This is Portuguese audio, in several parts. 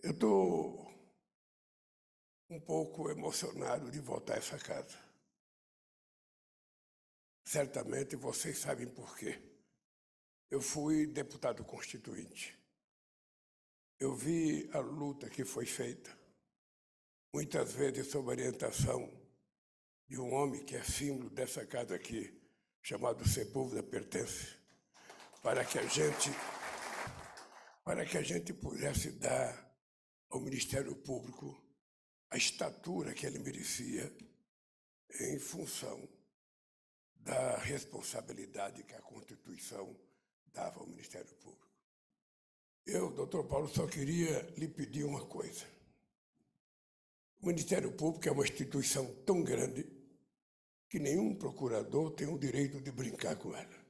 Eu estou um pouco emocionado de voltar a essa casa. Certamente vocês sabem por quê. Eu fui deputado constituinte. Eu vi a luta que foi feita, muitas vezes sob orientação de um homem que é símbolo dessa casa aqui, chamado Sepúlveda Pertence, para que a gente pudesse dar ao Ministério Público a estatura que ele merecia em função da responsabilidade que a Constituição dava ao Ministério Público. Eu, doutor Paulo, só queria lhe pedir uma coisa. O Ministério Público é uma instituição tão grande que nenhum procurador tem o direito de brincar com ela.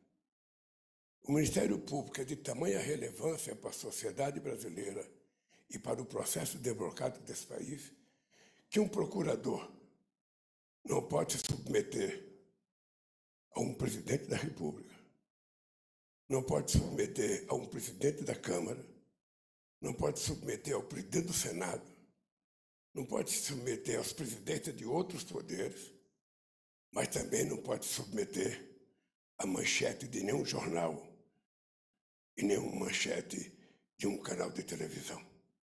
O Ministério Público é de tamanha relevância para a sociedade brasileira e para o processo democrático desse país que um procurador não pode se submeter a um presidente da República, não pode se submeter a um presidente da Câmara, não pode se submeter ao presidente do Senado, não pode se submeter aos presidentes de outros poderes, mas também não pode se submeter à manchete de nenhum jornal e nenhuma manchete de um canal de televisão.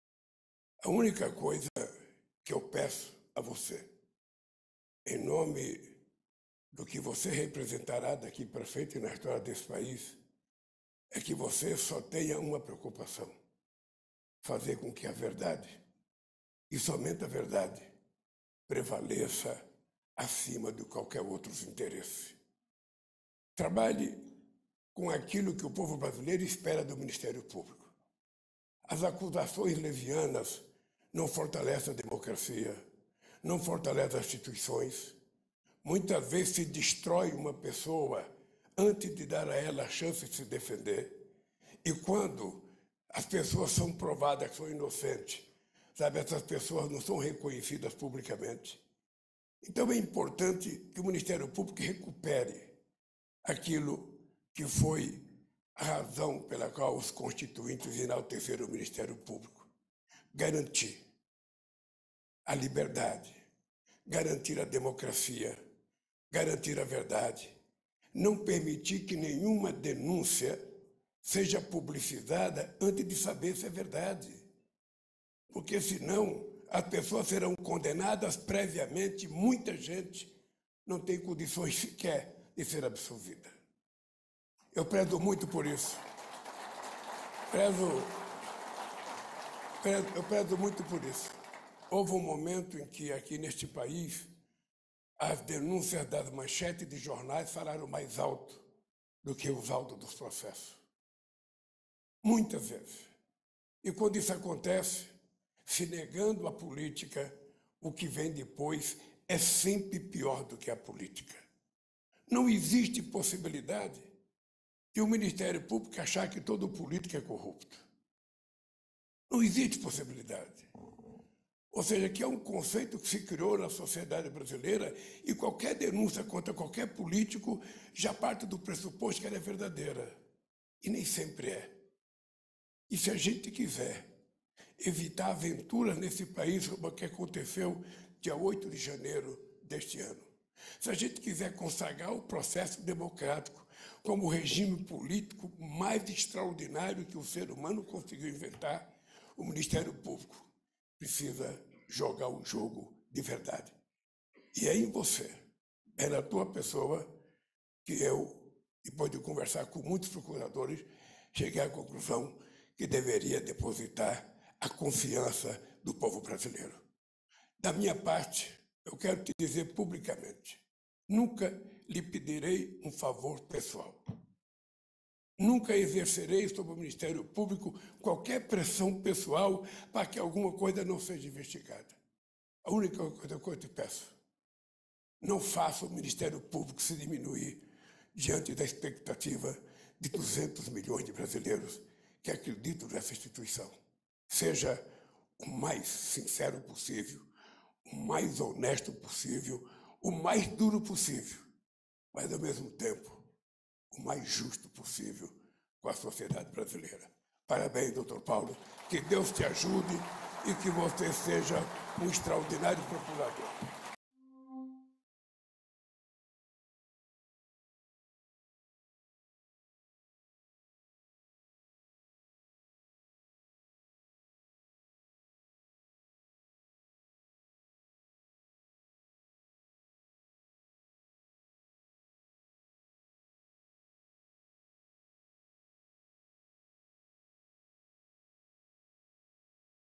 A única coisa que eu peço a você, em nome do que você representará daqui para frente na história desse país, é que você só tenha uma preocupação: fazer com que a verdade, e somente a verdade, prevaleça acima de qualquer outro interesse. Trabalhe com aquilo que o povo brasileiro espera do Ministério Público. As acusações levianas não fortalecem a democracia, não fortalecem as instituições. Muitas vezes se destrói uma pessoa antes de dar a ela a chance de se defender. E quando as pessoas são provadas que são inocentes, essas pessoas não são reconhecidas publicamente. Então é importante que o Ministério Público recupere aquilo que foi a razão pela qual os constituintes enalteceram o Ministério Público: garantir a liberdade, garantir a democracia, garantir a verdade, não permitir que nenhuma denúncia seja publicizada antes de saber se é verdade, porque senão as pessoas serão condenadas previamente. Muita gente não tem condições sequer de ser absolvida. Eu prezo muito por isso. Eu prezo muito por isso. Houve um momento em que aqui neste país as denúncias das manchetes de jornais falaram mais alto do que os autos dos processos. Muitas vezes. E quando isso acontece, se negando a política, o que vem depois é sempre pior do que a política. Não existe possibilidade de o Ministério Público achar que todo político é corrupto. Não existe possibilidade. Ou seja, que é um conceito que se criou na sociedade brasileira e qualquer denúncia contra qualquer político já parte do pressuposto que ela é verdadeira. E nem sempre é. E se a gente quiser evitar aventuras nesse país, como o que aconteceu dia 8 de janeiro deste ano, se a gente quiser consagrar o processo democrático como o regime político mais extraordinário que o ser humano conseguiu inventar, o Ministério Público precisa jogar um jogo de verdade. E é em você, é na tua pessoa, que eu, depois de conversar com muitos procuradores, cheguei à conclusão que deveria depositar a confiança do povo brasileiro. Da minha parte, eu quero te dizer publicamente: nunca lhe pedirei um favor pessoal. Nunca exercerei sobre o Ministério Público qualquer pressão pessoal para que alguma coisa não seja investigada. A única coisa que eu te peço: não faça o Ministério Público se diminuir diante da expectativa de 200 milhões de brasileiros que acreditam nessa instituição. Seja o mais sincero possível, o mais honesto possível, o mais duro possível, mas, ao mesmo tempo, o mais justo possível com a sociedade brasileira. Parabéns, doutor Paulo. Que Deus te ajude e que você seja um extraordinário procurador.